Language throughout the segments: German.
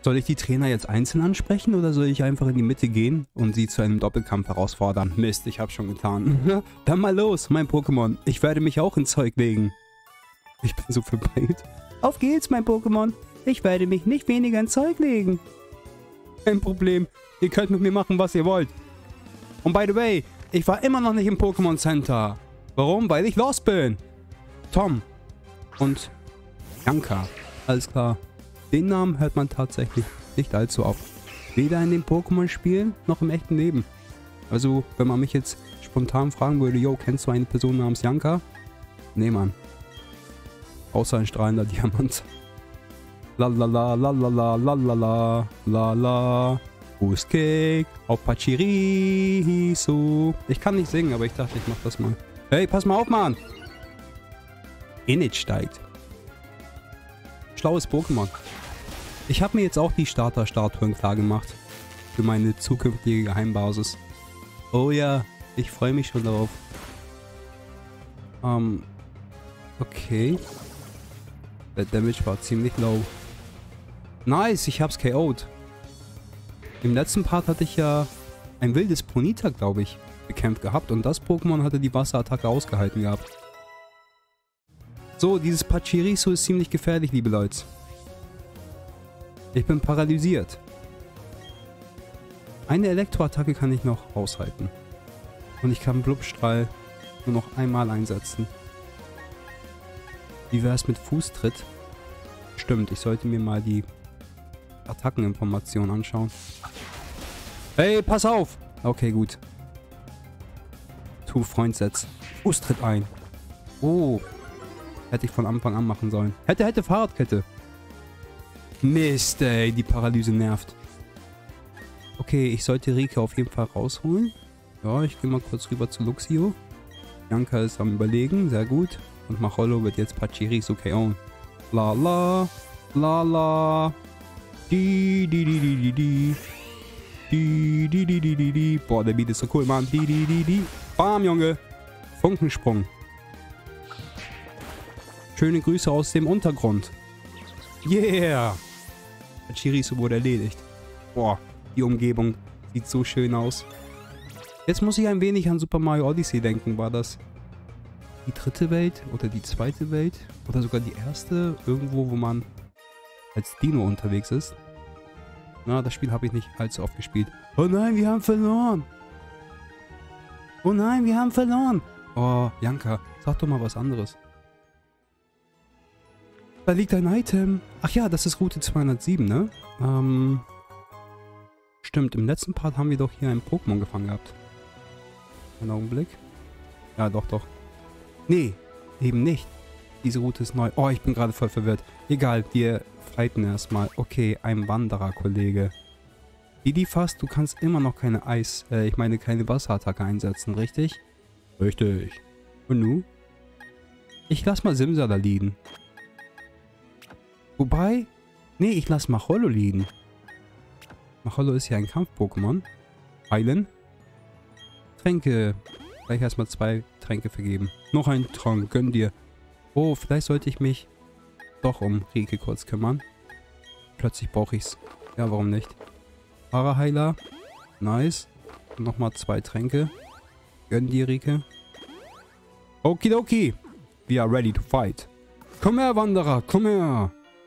Soll ich die Trainer jetzt einzeln ansprechen oder soll ich einfach in die Mitte gehen und sie zu einem Doppelkampf herausfordern? Mist, ich hab's schon getan. Dann mal los, mein Pokémon. Ich werde mich auch ins Zeug legen. Ich bin so verpeilt. Auf geht's, mein Pokémon. Ich werde mich nicht weniger ins Zeug legen. Kein Problem. Ihr könnt mit mir machen, was ihr wollt. Und by the way, ich war immer noch nicht im Pokémon Center. Warum? Weil ich lost bin. Tom und Bianca. Alles klar. Den Namen hört man tatsächlich nicht allzu oft. Weder in den Pokémon-Spielen noch im echten Leben. Also, wenn man mich jetzt spontan fragen würde, yo, kennst du eine Person namens Bianca? Nee, Mann. Außer ein strahlender Diamant. Lalala, lalala, lalala, lala. Boostkick auf Pachirisu. Ich kann nicht singen, aber ich dachte, ich mach das mal. Hey, pass mal auf, Mann. Init steigt. Schlaues Pokémon. Ich habe mir jetzt auch die Starter-Statuen klar gemacht. Für meine zukünftige Geheimbasis. Oh ja, ich freue mich schon darauf. Okay. Der Damage war ziemlich low. Nice, ich hab's KO'd. Im letzten Part hatte ich ja ein wildes Ponyta, glaube ich, bekämpft gehabt. Und das Pokémon hatte die Wasserattacke ausgehalten gehabt. So, dieses Pachirisu ist ziemlich gefährlich, liebe Leute. Ich bin paralysiert. Eine Elektroattacke kann ich noch aushalten. Und ich kann Blubstrahl nur noch einmal einsetzen. Wie wäre es mit Fußtritt? Stimmt, ich sollte mir mal die Attackeninformationen anschauen. Hey, pass auf! Okay, gut. Tu Freundsetz. Fußtritt ein. Oh. Hätte ich von Anfang an machen sollen. Hätte Fahrradkette. Mist, ey, die Paralyse nervt. Okay, ich sollte Rike auf jeden Fall rausholen. Ja, ich gehe mal kurz rüber zu Luxio. Bianca ist am Überlegen, sehr gut. Und Machollo wird jetzt Pachirisu KO'en. La la, la la. Di, di, di, di, di, di. Di, di, di, di, di, di. Boah, der Beat ist so cool, Mann. Di, di, di, di. Bam, Junge. Funkensprung. Schöne Grüße aus dem Untergrund. Yeah. Pachirisu wurde erledigt. Boah, die Umgebung sieht so schön aus. Jetzt muss ich ein wenig an Super Mario Odyssey denken. War das die dritte Welt oder die zweite Welt? Oder sogar die erste? Irgendwo, wo man als Dino unterwegs ist. Na, das Spiel habe ich nicht allzu oft gespielt. Oh nein, wir haben verloren. Oh nein, wir haben verloren. Oh, Bianca, sag doch mal was anderes. Da liegt ein Item. Ach ja, das ist Route 207, ne? Stimmt, im letzten Part haben wir doch hier ein Pokémon gefangen gehabt. Einen Augenblick. Ja, doch, doch. Nee, eben nicht. Diese Route ist neu. Oh, ich bin gerade voll verwirrt. Egal, wir fighten erstmal. Okay, ein Wanderer, Kollege. Didifast, du kannst immer noch keine keine Wasserattacke einsetzen, richtig? Richtig. Und nu? Ich lass mal Simsala liegen. Wobei, nee, ich lass Machollo liegen. Machollo ist ja ein Kampf-Pokémon. Heilen. Tränke. Gleich erstmal 2 Tränke vergeben. Noch ein Trank, gönn dir. Oh, vielleicht sollte ich mich doch um Rike kurz kümmern. Plötzlich brauche ich's. Ja, warum nicht? Paraheiler. Nice. Nochmal 2 Tränke. Gönn dir, Rike. Okidoki. We are ready to fight. Komm her, Wanderer, komm her.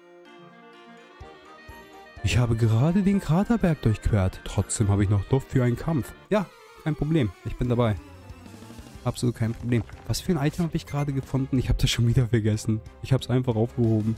Ich habe gerade den Kraterberg durchquert. Trotzdem habe ich noch Luft für einen Kampf. Ja, kein Problem. Ich bin dabei. Absolut kein Problem. Was für ein Item habe ich gerade gefunden? Ich habe das schon wieder vergessen. Ich habe es einfach aufgehoben.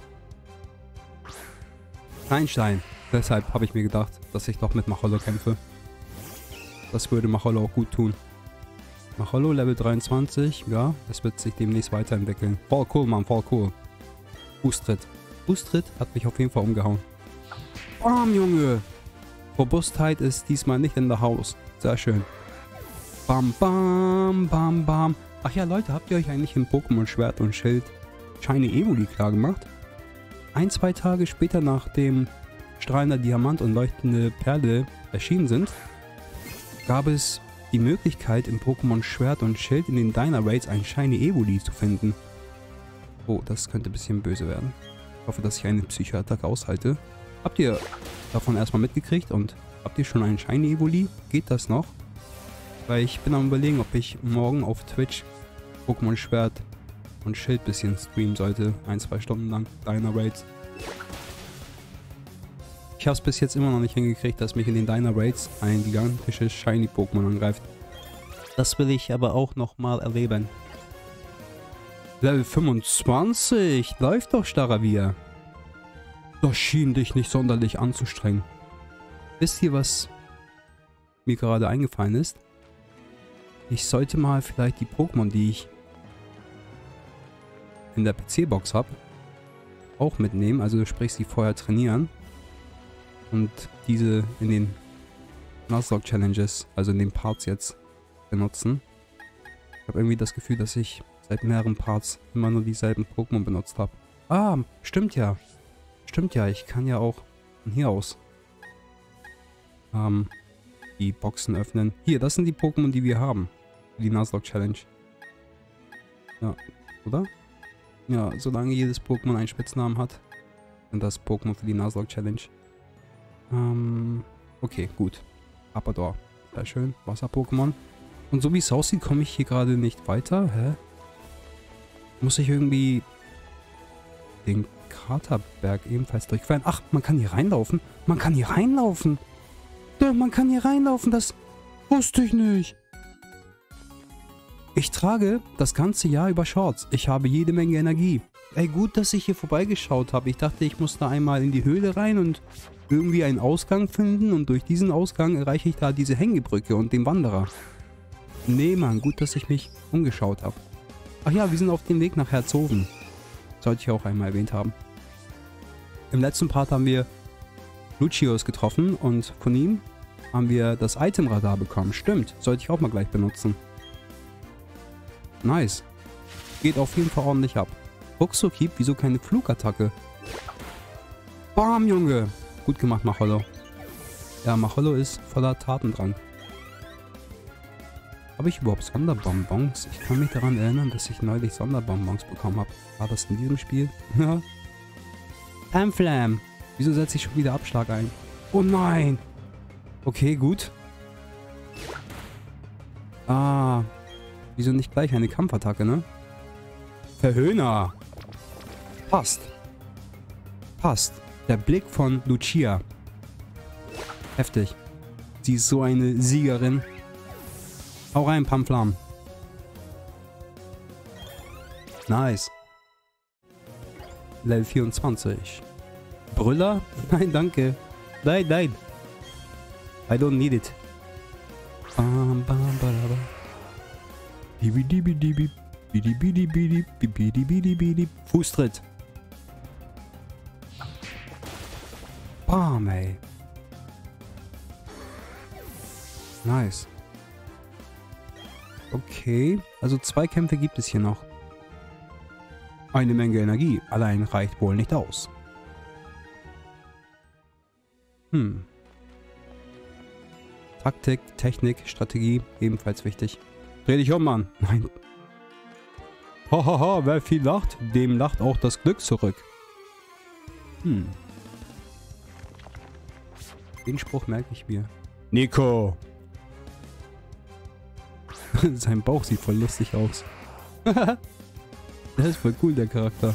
Steinstein. Deshalb habe ich mir gedacht, dass ich doch mit Machollo kämpfe. Das würde Machollo auch gut tun. Machollo Level 23. Ja, es wird sich demnächst weiterentwickeln. Voll cool, Mann. Voll cool. Boosttritt. Boosttritt hat mich auf jeden Fall umgehauen. Bam, Junge. Robustheit ist diesmal nicht in der Haus. Sehr schön. Bam, bam, bam, bam. Ach ja, Leute, habt ihr euch eigentlich in Pokémon Schwert und Schild Shiny Evoli klar gemacht? 1-2 Tage später, nachdem strahlender Diamant und leuchtende Perle erschienen sind, gab es die Möglichkeit, im Pokémon Schwert und Schild in den Dynarates ein Shiny Evoli zu finden. Oh, das könnte ein bisschen böse werden. Ich hoffe, dass ich eine Psychoattacke aushalte. Habt ihr davon erstmal mitgekriegt. Und habt ihr schon einen Shiny Evoli? Geht das noch? Weil ich bin am Überlegen, ob ich morgen auf Twitch Pokémon Schwert und Schild bisschen streamen sollte. 1-2 Stunden lang. Diner Raids. Ich habe es bis jetzt immer noch nicht hingekriegt, dass mich in den Diner Raids ein gigantisches Shiny Pokémon angreift. Das will ich aber auch nochmal erleben. Level 25. Läuft doch, Staravia. Das schien dich nicht sonderlich anzustrengen. Wisst ihr, was mir gerade eingefallen ist? Ich sollte mal vielleicht die Pokémon, die ich in der PC-Box habe, auch mitnehmen. Also sprich, sie vorher trainieren. Und diese in den Nuzlocke-Challenges, also in den Parts jetzt, benutzen. Ich habe irgendwie das Gefühl, dass ich seit mehreren Parts immer nur dieselben Pokémon benutzt habe. Ah, stimmt ja. Stimmt ja, ich kann ja auch von hier aus die Boxen öffnen. Hier, das sind die Pokémon, die wir haben. Für die Nuzlocke-Challenge. Ja, oder? Ja, solange jedes Pokémon einen Spitznamen hat, sind das Pokémon für die Nuzlocke-Challenge. Okay, gut. Apador. Sehr schön. Wasser-Pokémon. Und so wie es aussieht, komme ich hier gerade nicht weiter. Hä? Muss ich irgendwie den Kraterberg ebenfalls durchqueren? Ach, man kann hier reinlaufen. Man kann hier reinlaufen. Ja, man kann hier reinlaufen. Das wusste ich nicht. Ich trage das ganze Jahr über Shorts. Ich habe jede Menge Energie. Ey, gut, dass ich hier vorbeigeschaut habe. Ich dachte, ich muss da einmal in die Höhle rein und irgendwie einen Ausgang finden. Und durch diesen Ausgang erreiche ich da diese Hängebrücke und den Wanderer. Nee, Mann, gut, dass ich mich umgeschaut habe. Ach ja, wir sind auf dem Weg nach Herzogen. Sollte ich auch einmal erwähnt haben. Im letzten Part haben wir Lucius getroffen und von ihm haben wir das Itemradar bekommen. Stimmt, sollte ich auch mal gleich benutzen. Nice. Geht auf jeden Fall ordentlich ab. Ruckzuckieb, wieso keine Flugattacke? Bam, Junge. Gut gemacht, Machollo. Ja, Machollo ist voller Tatendrang. Habe ich überhaupt Sonderbonbons? Ich kann mich daran erinnern, dass ich neulich Sonderbonbons bekommen habe. War das in diesem Spiel? Ja. Pamflam. Wieso setze ich schon wieder Abschlag ein? Oh nein. Okay, gut. Ah. Wieso nicht gleich eine Kampfattacke, ne? Verhöhner. Passt. Passt. Der Blick von Lucia. Heftig. Sie ist so eine Siegerin. Hau rein, Pamflam. Nice. Level 24. Brüller? Nein, danke. Nein, nein. I don't need it. Bam, bam, badaba. Bibi-dibi-dibi. Bidi-bidi-bidi. Bidi-bidi-bidi. Fußtritt. Bam, ey. Nice. Okay, also 2 Kämpfe gibt es hier noch. Eine Menge Energie, allein reicht wohl nicht aus. Taktik, Technik, Strategie, ebenfalls wichtig. Dreh dich um, Mann. Nein. Hahaha, wer viel lacht, dem lacht auch das Glück zurück. Den Spruch merke ich mir. Nico! Sein Bauch sieht voll lustig aus. Der ist voll cool, der Charakter.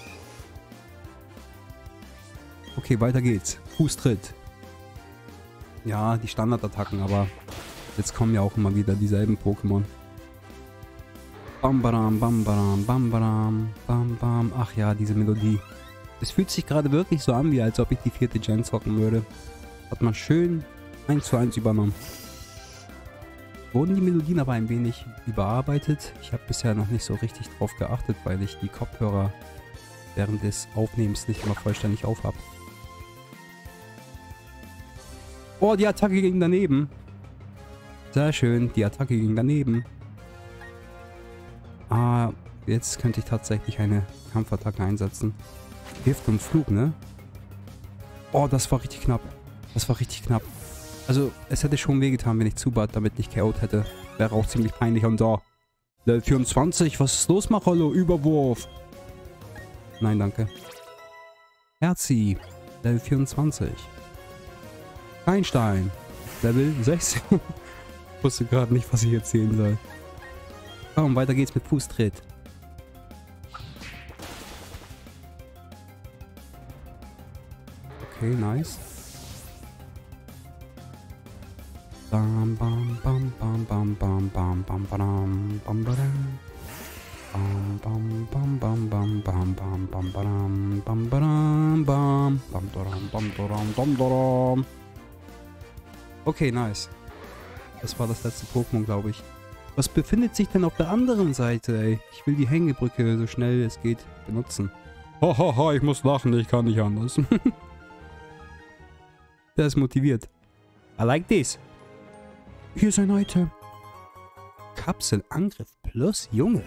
Okay, weiter geht's. Fußtritt. Ja, die Standardattacken, aber jetzt kommen ja auch immer wieder dieselben Pokémon. Bam, badam, bam, badam, bam, badam, bam, bam. Ach ja, diese Melodie. Es fühlt sich gerade wirklich so an, wie als ob ich die 4. Gen zocken würde. Hat man schön 1:1 übernommen. Wurden die Melodien aber ein wenig überarbeitet? Ich habe bisher noch nicht so richtig drauf geachtet, weil ich die Kopfhörer während des Aufnehmens nicht immer vollständig aufhab. Oh, die Attacke ging daneben. Sehr schön, die Attacke ging daneben. Ah, jetzt könnte ich tatsächlich eine Kampfattacke einsetzen. Gift und Flug, ne? Oh, das war richtig knapp. Das war richtig knapp. Also, es hätte schon wehgetan, wenn ich Zubat damit nicht KO'd hätte. Wäre auch ziemlich peinlich. Und da. Level 24, was ist los, Machollo? Überwurf. Nein, danke. Herzi. Level 24. Einstein. Level 6. Ich wusste gerade nicht, was ich erzählen soll. Komm, weiter geht's mit Fußtritt. Okay, nice. Bam, bam, bam, bam, bam, bam, bam, bam, bam, bam, bam. Bam, bam, bam, bam, bam, bam, bam, bam, bam, bam, bam, bam, bam, doram, bam, doram, bam, doram. Okay, nice. Das war das letzte Pokémon, glaube ich. Was befindet sich denn auf der anderen Seite, ey? Ich will die Hängebrücke so schnell es geht benutzen. Hahaha, ich muss lachen, ich kann nicht anders. Der ist motiviert. I like this. Hier ist ein Item. Kapselangriff plus Junge.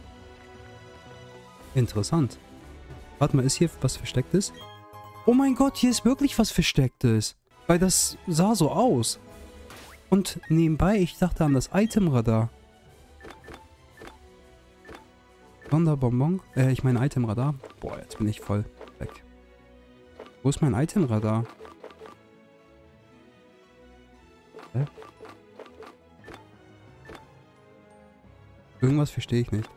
Interessant. Warte mal, ist hier was Verstecktes? Oh mein Gott, hier ist wirklich was Verstecktes. Weil das sah so aus. Und nebenbei, ich dachte an das Itemradar. Sonderbonbon? Ich meine Itemradar. Boah, jetzt bin ich voll weg. Wo ist mein Itemradar? Hä? Irgendwas verstehe ich nicht.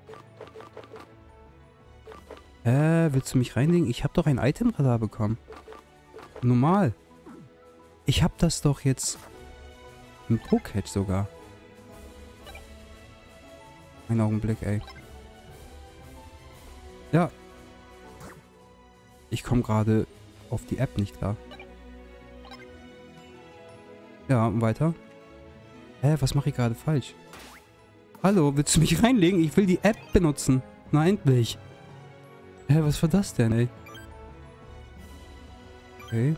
Willst du mich reinlegen? Ich habe doch ein Itemradar bekommen. Normal. Ich habe das doch jetzt im Pokédex sogar. Einen Augenblick, ey. Ja. Ich komme gerade auf die App nicht klar. Ja, und weiter. Was mache ich gerade falsch? Hallo, willst du mich reinlegen? Ich will die App benutzen. Na, endlich. Was war das denn, ey? Okay.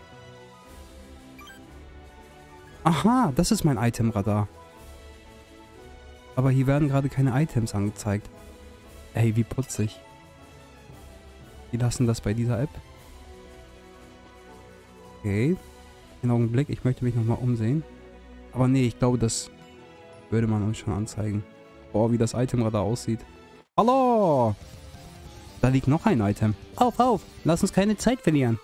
Aha, das ist mein Itemradar. Aber hier werden gerade keine Items angezeigt. Ey, wie putzig. Die lassen das bei dieser App. Okay. Einen Augenblick, ich möchte mich nochmal umsehen. Aber nee, ich glaube, das würde man uns schon anzeigen. Boah, wie das Itemradar aussieht. Hallo! Da liegt noch ein Item. Auf, auf! Lass uns keine Zeit verlieren.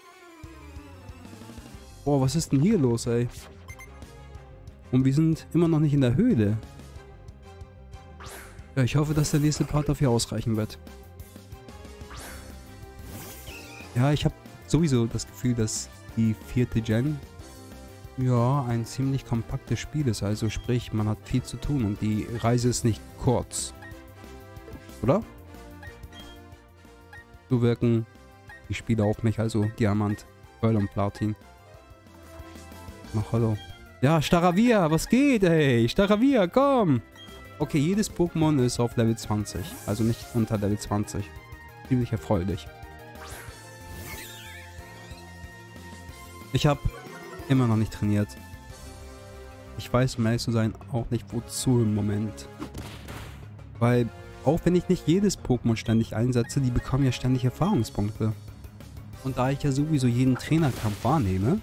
Boah, was ist denn hier los, ey? Und wir sind immer noch nicht in der Höhle. Ja, ich hoffe, dass der nächste Part dafür ausreichen wird. Ja, ich habe sowieso das Gefühl, dass die 4. Gen ja ein ziemlich kompaktes Spiel ist. Also sprich, man hat viel zu tun und die Reise ist nicht kurz. Oder? So wirken die Spiele auf mich, also Diamant, Pearl und Platin. Ach, hallo. Ja, Staravia, was geht, ey? Staravia, komm! Okay, jedes Pokémon ist auf Level 20. Also nicht unter Level 20. Ziemlich erfreulich. Ich habe immer noch nicht trainiert. Ich weiß, um ehrlich zu sein, auch nicht wozu im Moment. Weil, auch wenn ich nicht jedes Pokémon ständig einsetze, die bekommen ja ständig Erfahrungspunkte. Und da ich ja sowieso jeden Trainerkampf wahrnehme,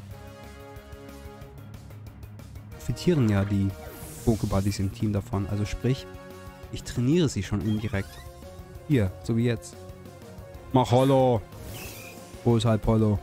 profitieren ja die Pokébuddies im Team davon. Also sprich, ich trainiere sie schon indirekt. Hier, so wie jetzt. Mach Hollow. Wo ist halt Hollow?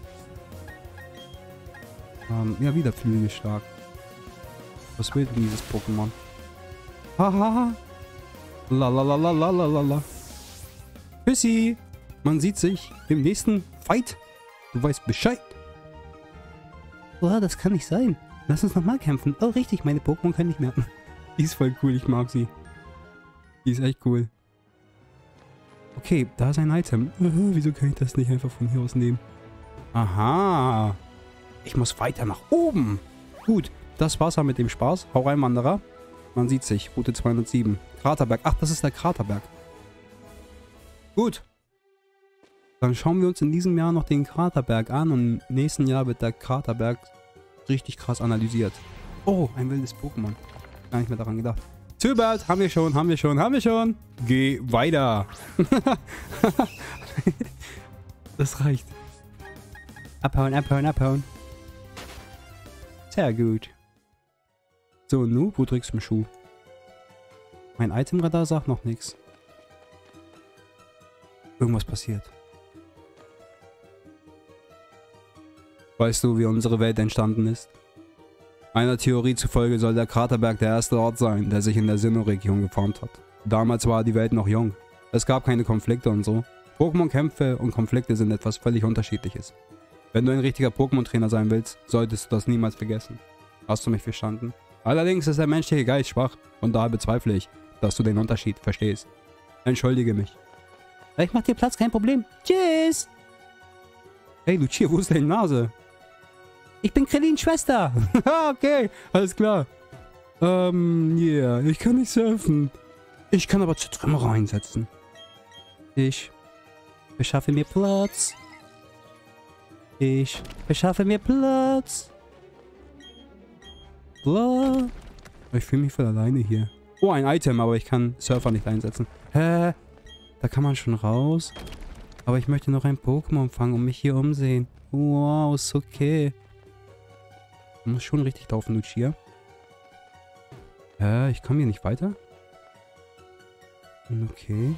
Ja, wieder Flügelstark. Was will denn dieses Pokémon? Haha. Lalalalalalala. Tschüssi. Man sieht sich im nächsten Fight. Du weißt Bescheid. Boah, das kann nicht sein. Lass uns nochmal kämpfen. Oh, richtig, meine Pokémon können nicht mehr. Die ist voll cool, ich mag sie. Die ist echt cool. Okay, da ist ein Item. Wieso kann ich das nicht einfach von hier aus nehmen? Aha. Ich muss weiter nach oben. Gut, das war's mit dem Spaß. Hau rein, Wanderer. Man sieht sich. Route 207. Kraterberg. Ach, das ist der Kraterberg. Gut. Dann schauen wir uns in diesem Jahr noch den Kraterberg an und im nächsten Jahr wird der Kraterberg richtig krass analysiert. Oh, ein wildes Pokémon. Gar nicht mehr daran gedacht. Zubert, haben wir schon, haben wir schon, haben wir schon. Geh weiter. Das reicht. Abhauen, abhauen, abhauen. Sehr gut. So, nu, wo drückst du den Schuh? Mein Itemradar sagt noch nichts. Irgendwas passiert. Weißt du, wie unsere Welt entstanden ist? Einer Theorie zufolge soll der Kraterberg der erste Ort sein, der sich in der Sinnoh-Region geformt hat. Damals war die Welt noch jung. Es gab keine Konflikte und so. Pokémon-Kämpfe und Konflikte sind etwas völlig Unterschiedliches. Wenn du ein richtiger Pokémon-Trainer sein willst, solltest du das niemals vergessen. Hast du mich verstanden? Allerdings ist der menschliche Geist schwach und daher bezweifle ich, dass du den Unterschied verstehst. Entschuldige mich. Ich mach dir Platz, kein Problem. Tschüss! Hey Lucia, wo ist deine Nase? Ich bin Krillins Schwester. Okay, alles klar. Yeah, ich kann nicht surfen. Ich kann aber Zertrümmerer einsetzen. Ich beschaffe mir Platz. Ich beschaffe mir Platz. Bla. Ich fühle mich voll alleine hier. Oh, ein Item, aber ich kann Surfer nicht einsetzen. Hä? Da kann man schon raus. Aber ich möchte noch ein Pokémon fangen und mich hier umsehen. Wow, ist okay. Du musst schon richtig laufen, Lucia. Ich komme hier nicht weiter. Okay.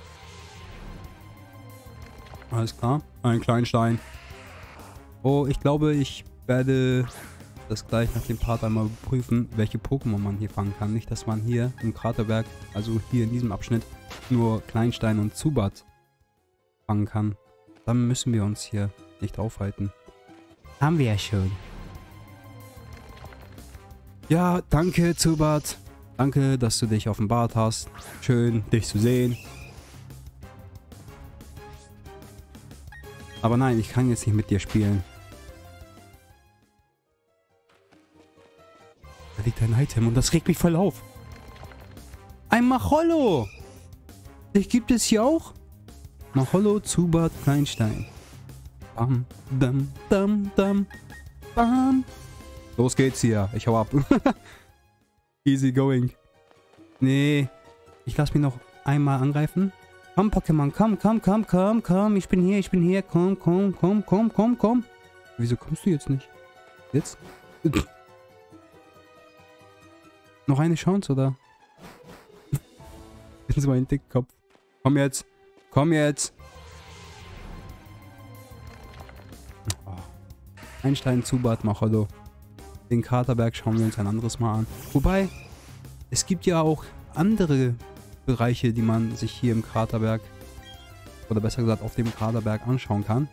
Alles klar. Ein Kleinstein. Oh, ich glaube, ich werde das gleich nach dem Part einmal prüfen, welche Pokémon man hier fangen kann. Nicht, dass man hier im Kraterberg, also hier in diesem Abschnitt, nur Kleinstein und Zubat fangen kann. Dann müssen wir uns hier nicht aufhalten. Haben wir ja schon. Ja, danke Zubat. Danke, dass du dich offenbart hast. Schön, dich zu sehen. Aber nein, ich kann jetzt nicht mit dir spielen. Da liegt ein Item und das regt mich voll auf. Ein Machollo! Dich gibt es hier auch? Machollo, Zubat, Kleinstein. Bam, dam, dam, dam, bam. Los geht's hier. Ich hau ab. Easy going. Nee. Ich lass mich noch einmal angreifen. Komm, Pokémon. Komm. Ich bin hier. Komm. Wieso kommst du jetzt nicht? Jetzt? Noch eine Chance, oder? Ich bin so ein Dickkopf. Komm jetzt. Oh. Einstein, Zubat, Machollo. Den Kraterberg schauen wir uns ein anderes Mal an. Wobei, es gibt ja auch andere Bereiche, die man sich hier im Kraterberg, oder besser gesagt auf dem Kraterberg anschauen kann.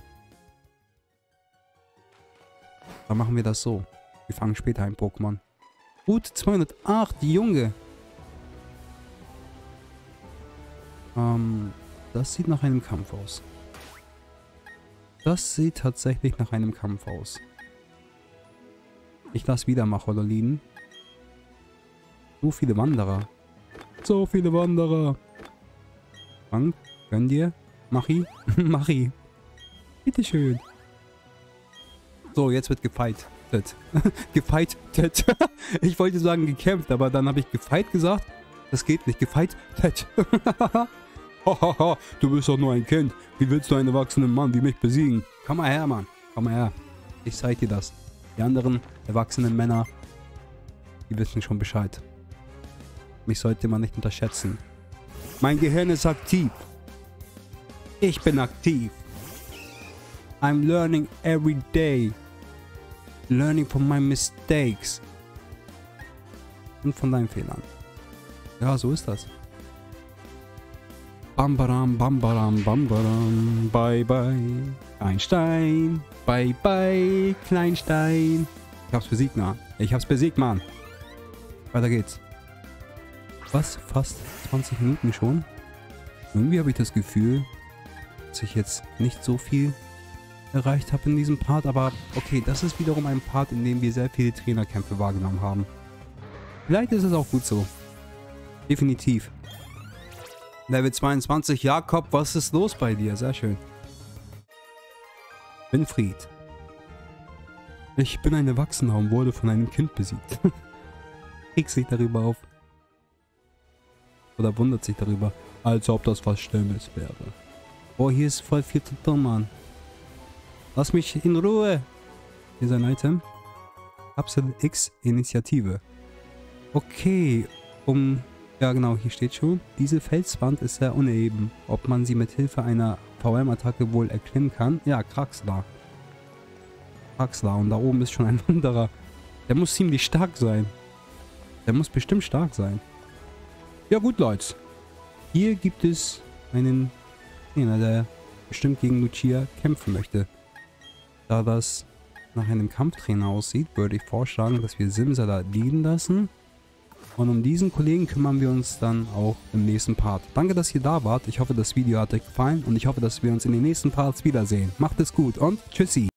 Dann machen wir das so. Wir fangen später ein Pokémon. Gut, 208, Junge. Das sieht nach einem Kampf aus. Das sieht tatsächlich nach einem Kampf aus. Ich lasse wieder Machollo liegen. So viele Wanderer. Frank, gönn dir. Machi. Bitteschön. So, jetzt wird gefightet. Gefightet. Ich wollte sagen gekämpft, aber dann habe ich gefight gesagt. Das geht nicht. Gefightet. Hahaha, du bist doch nur ein Kind. Wie willst du einen erwachsenen Mann wie mich besiegen? Komm mal her, Mann. Komm mal her. Ich zeig dir das. Die anderen erwachsenen Männer, die wissen schon Bescheid. Mich sollte man nicht unterschätzen. Mein Gehirn ist aktiv. Ich bin aktiv. I'm learning every day. Learning from my mistakes. Und von deinen Fehlern. Ja, so ist das. Bambaram, bye bye. Kleinstein, bye bye, Kleinstein. Ich hab's besiegt, Mann. Weiter geht's. Was? Fast 20 Minuten schon? Irgendwie habe ich das Gefühl, dass ich jetzt nicht so viel erreicht habe in diesem Part, aber okay, das ist wiederum ein Part, in dem wir sehr viele Trainerkämpfe wahrgenommen haben. Vielleicht ist es auch gut so. Definitiv. Level 22, Jakob, was ist los bei dir? Sehr schön. Winfried. Ich bin ein Erwachsener und wurde von einem Kind besiegt. Regt sich darüber auf. Oder wundert sich darüber, als ob das was Schlimmes wäre. Oh, hier ist voll viel zu tun, Mann. Lass mich in Ruhe. Hier ist ein Item. Kapsel X Initiative. Okay, ja genau, hier steht schon. Diese Felswand ist sehr uneben. Ob man sie mit Hilfe einer VM-Attacke wohl erklimmen kann? Ja, Kraxler. Axla. Und da oben ist schon ein anderer. Der muss ziemlich stark sein. Der muss bestimmt stark sein. Ja gut, Leute. Hier gibt es einen Trainer, der bestimmt gegen Lucia kämpfen möchte. Da das nach einem Kampftrainer aussieht, würde ich vorschlagen, dass wir Simsala liegen lassen. Und um diesen Kollegen kümmern wir uns dann auch im nächsten Part. Danke, dass ihr da wart. Ich hoffe, das Video hat euch gefallen und ich hoffe, dass wir uns in den nächsten Parts wiedersehen. Macht es gut und tschüssi.